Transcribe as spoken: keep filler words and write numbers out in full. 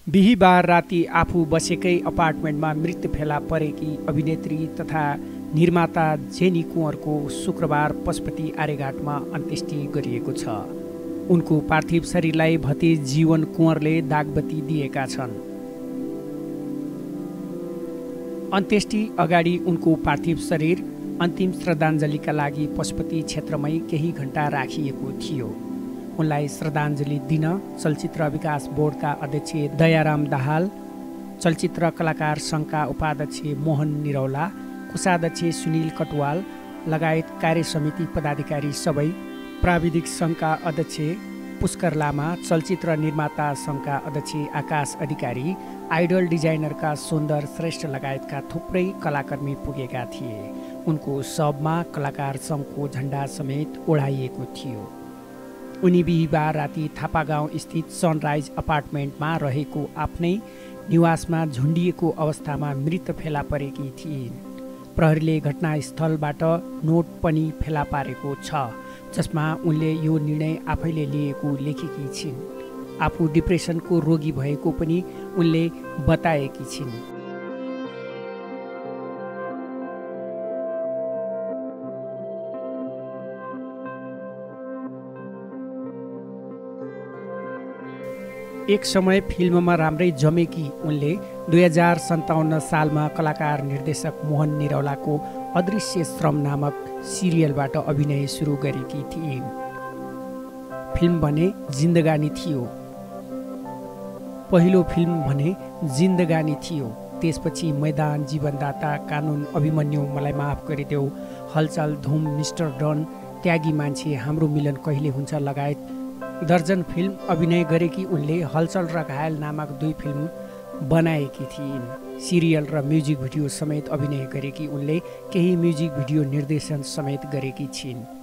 बिहीबार राति आफू बसेकै अपार्टमेन्टमा मृत्यु फेला परेकी अभिनेत्री तथा निर्माता जेनी कुँवरको शुक्रबार पशुपति आर्यघाटमा अन्त्येष्टि गरिएको छ। उनको पार्थिव शरीरलाई भतिज जीवन कुँवरले दागबत्ती दिएका छन्। अन्त्येष्टि अगाडि उनको पार्थिव शरीर अन्तिम श्रद्धाञ्जलीका लागि पशुपति क्षेत्रमै केही घण्टा राखिएको थियो। उनलाई श्रद्धाञ्जली दिन चलचित्र विकास बोर्डका अध्यक्ष दयाराम दाहाल, चलचित्र कलाकार सङ्घका उपाध्यक्ष मोहन निरौला, कोषाध्यक्ष सुनिल कटवाल लगायत कार्य समिति पदाधिकारी सबै, प्राविधिक सङ्घका अध्यक्ष पुष्कर लामा, चलचित्र निर्माता सङ्घका अध्यक्ष आकाश अधिकारी, आइडल डिजाइनरका सुन्दर श्रेष्ठ लगायतका थुप्रै कलाकर्मी पुगेका थिए। उनको शवमा कलाकार सङ्घको झण्डा समेत ओढाइएको थियो। उनी बिहीबार राति थापागाउँ स्थित सनराइज अपार्टमेन्टमा रहेको आफ्नै निवासमा झुन्डिएको अवस्थामा मृत फेला परेकी थिइन्। प्रहरीले घटनास्थलबाट नोट पनि फेला पारेको छ, जसमा उनले यो निर्णय आफैले लिएको लेखेकी छिन्। आफू डिप्रेसनको रोगी भएको पनि उनले बताएकी छिन्। एक समय फिल्ममा राम्रै जमेकी उनले दुई हजार सन्ताउन्न सालमा कलाकार निर्देशक मोहन निरौलाको अदृश्य श्रम नामक सिरियलबाट अभिनय सुरु गरेकी थिइन्। फिल्म भने जिन्दगानी थियो। पहिलो फिल्म भने जिन्दगानी थियो। त्यसपछि मैदान, जीवनदाता, कानुन, अभिमन्यु, मलाई माफ गरिदेऊ, हलचल, धुम, मिस्टर डन, त्यागी मान्छे, हाम्रो मिलन कहिले हुन्छ लगायत दर्जन फिल्म अभिनय गरेकी उनले हलचल र घायल नामक दुई फिल्म बनाएकी थिइन्। सिरियल र म्युजिक भिडियो समेत अभिनय गरेकी उनले केही म्युजिक भिडियो निर्देशन समेत गरेकी छिन्।